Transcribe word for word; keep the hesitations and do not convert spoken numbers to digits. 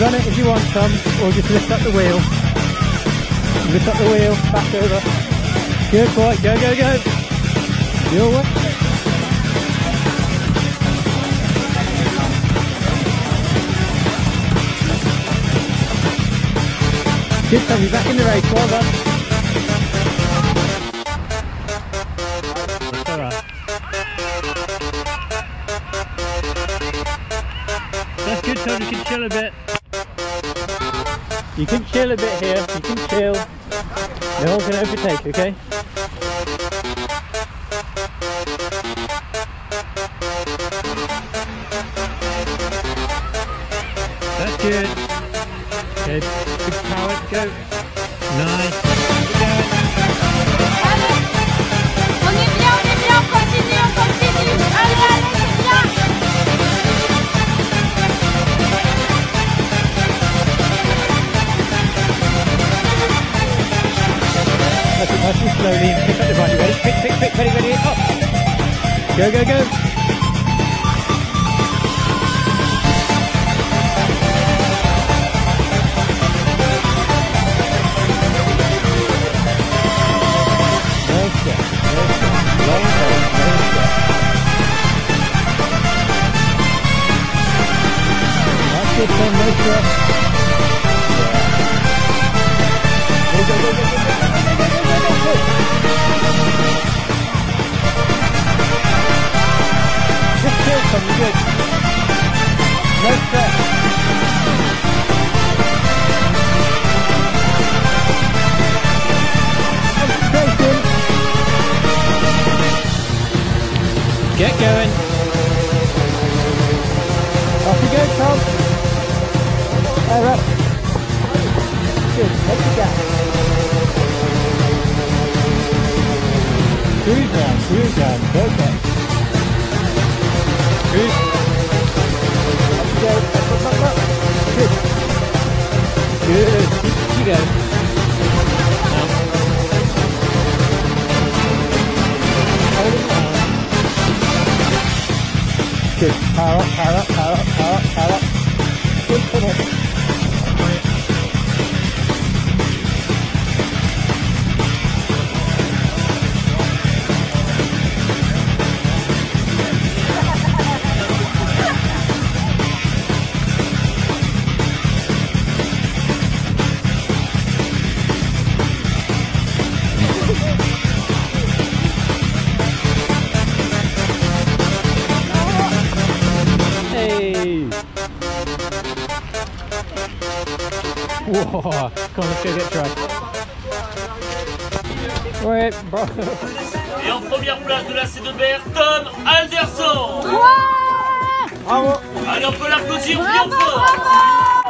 run it if you want, Tom, or just lift up the wheel. Lift up the wheel, back over. Good boy, go, go, go. Your way. Good, Tom, you're back in the race, well done. That's alright. That's good, Tom, you can chill a bit. You can chill a bit here, you can chill. No one can overtake, okay? That's good. Good. Big power, go. Nice. On est bien, on est bien, on continue, on continue. Allez, allez, c'est bien. That's it, nice and slowly. Pick up the bike, you ready? Pick, pick, pick, ready, ready, up. Go, go, go. Good one, no stress. Go, go, go, go, go, go, go, go, go, go, go. Just chill, Tom, you're good. No stress. Concentration. Get going. Off you go, Tom. Fire up. Good, take the gas. Cruise down, cruise down, okay. Cruise. Up you go, up, up, up, up. Good. Good, keep you go. Now. Hold it down. Good, power up, power up, power up, power up, power up. Good, come on. Whoa, come on, let's go get dry. Ouais, bravo. Et en première place de la C deux B R, Tom Alderson. Ouais. Bravo. Allez, on peut l'applaudir bien Bravo, fort. bravo.